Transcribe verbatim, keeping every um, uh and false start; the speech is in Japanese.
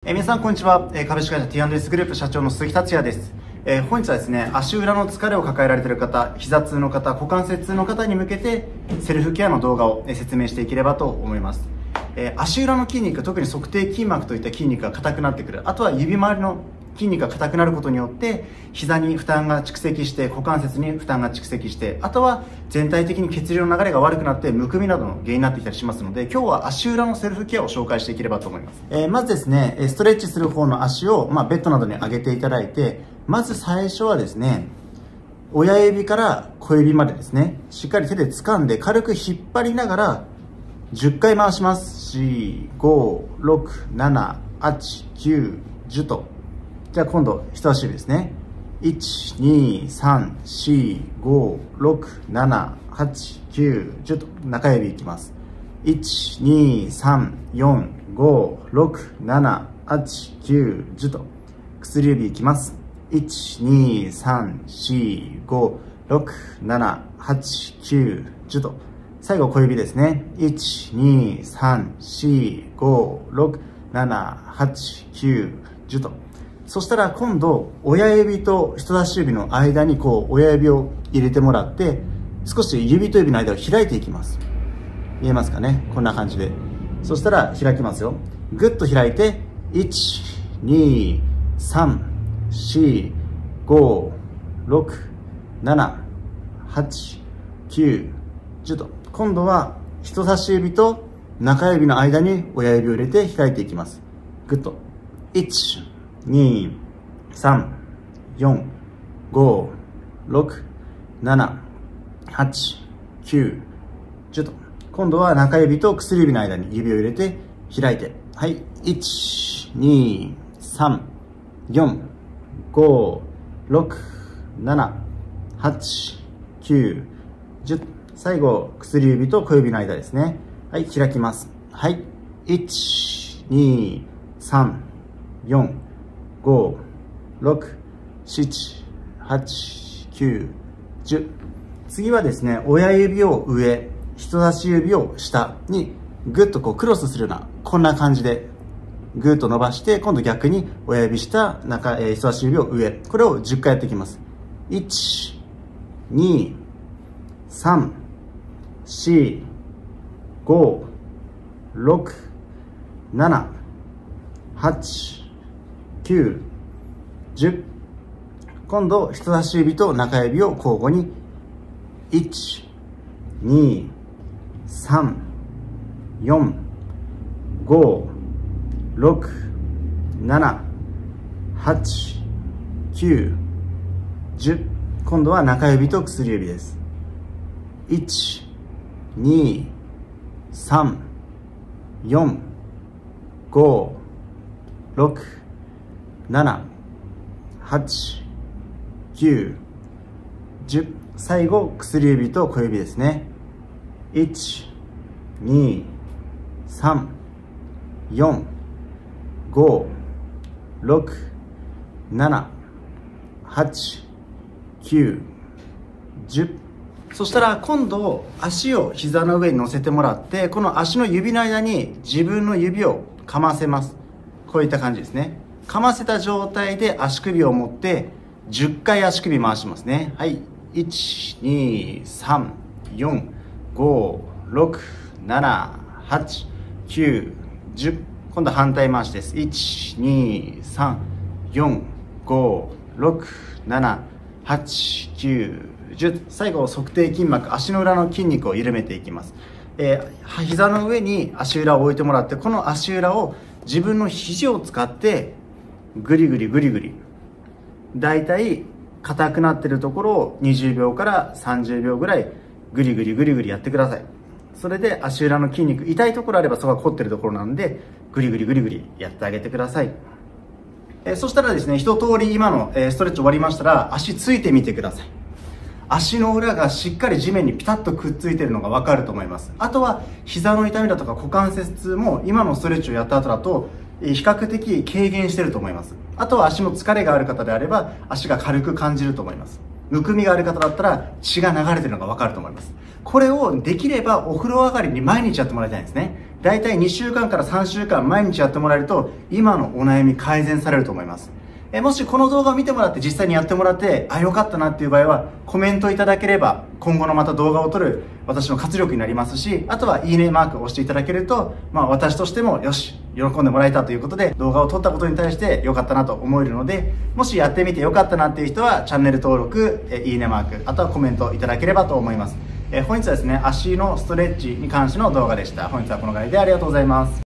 えー、皆さんこんにちは、えー、株式会社 ティーアンドエス グループ社長の鈴木達也です。えー、本日はですね、足裏の疲れを抱えられている方、膝痛の方、股関節痛の方に向けてセルフケアの動画を、えー、説明していければと思います。えー、足裏の筋肉、特に足底筋膜といった筋肉が硬くなってくる、あとは指周りの筋肉が硬くなることによって膝に負担が蓄積して、股関節に負担が蓄積して、あとは全体的に血流の流れが悪くなってむくみなどの原因になってきたりしますので、今日は足裏のセルフケアを紹介していければと思います。えー、まずですね、ストレッチする方の足を、まあ、ベッドなどに上げていただいて、まず最初はですね、親指から小指までですね、しっかり手で掴んで軽く引っ張りながらじゅっかい回します。よん、ご、ろく、なな、はち、きゅう、じゅうと。じゃあ今度人差し指ですね。いち、に、さん、よん、ご、ろく、なな、はち、きゅう、じゅうと中指いきます。いち、に、さん、よん、ご、ろく、なな、はち、きゅう、じゅうと薬指いきます。いち、に、さん、よん、ご、ろく、なな、はち、きゅう、じゅうと最後小指ですね。いち、に、さん、よん、ご、ろく、なな、はち、きゅう、じゅうとそしたら今度親指と人差し指の間にこう親指を入れてもらって、少し指と指の間を開いていきます。見えますかね、こんな感じで。そしたら開きますよ。ぐっと開いていち、に、さん、よん、ご、ろく、なな、はち、きゅう、じゅうと今度は人差し指と中指の間に親指を入れて開いていきます。ぐっといち、に、さん、よん、ご、ろく、なな、はち、きゅう、じゅうと今度は中指と薬指の間に指を入れて開いて、はい、いち、に、さん、よん、ご、ろく、なな、はち、きゅう、じゅう最後薬指と小指の間ですね。はい、開きます。はい、いち、に、さん、よん、ご、ろく、なな、はち、きゅう、じゅう次はですね、親指を上、人差し指を下にぐっとこうクロスするような、こんな感じでぐっと伸ばして、今度逆に親指下、中、えー、人差し指を上、これをじゅっかいやっていきます。いち、に、さん、よん、ご、ろく、なな、はち、きゅう、じゅう今度人差し指と中指を交互にいち、に、さん、よん、ご、ろく、なな、はち、きゅう、じゅう今度は中指と薬指です。いち、に、さん、よん、ご、ろく、なな、はち、きゅう、じゅう最後薬指と小指ですね。いち、に、さん、よん、ご、ろく、なな、はち、きゅう、じゅうそしたら今度足を膝の上に乗せてもらって、この足の指の間に自分の指をかませます。こういった感じですね。かませた状態で足首を持ってじゅっかい足首回しますね。はい、いち、に、さん、よん、ご、ろく、なな、はち、きゅう、じゅう今度反対回しです。いち、に、さん、よん、ご、ろく、なな、はち、きゅう、じゅう最後足底筋膜、足の裏の筋肉を緩めていきます。えー、膝の上に足裏を置いてもらって、この足裏を自分の肘を使ってぐりぐりぐりぐり、だいたい硬くなってるところをにじゅうびょうからさんじゅうびょうぐらいぐりぐりぐりぐりやってください。それで足裏の筋肉、痛いところあればそこが凝ってるところなんで、ぐりぐりぐりぐりやってあげてください。えー、そしたらですね、一通り今の、えー、ストレッチ終わりましたら、足ついてみてください。足の裏がしっかり地面にピタッとくっついてるのが分かると思います。あとは膝の痛みだとか股関節痛も今のストレッチをやった後だと比較的軽減してると思います。あとは足の疲れがある方であれば足が軽く感じると思います。 むくみがある方だったら血が流れてるのが分かると思います。これをできればお風呂上がりに毎日やってもらいたいんですね。だいたいにしゅうかんからさんしゅうかん毎日やってもらえると今のお悩み改善されると思います。えもしこの動画を見てもらって実際にやってもらってあ良かったなっていう場合はコメントいただければ今後のまた動画を撮る私の活力になりますし、あとはいいねマークを押していただけると、まあ、私としてもよし喜んでもらえたということで動画を撮ったことに対して良かったなと思えるので、もしやってみて良かったなっていう人はチャンネル登録、えいいねマーク、あとはコメントいただければと思います。え本日はですね足のストレッチに関しての動画でした。本日はこのぐらいでありがとうございます。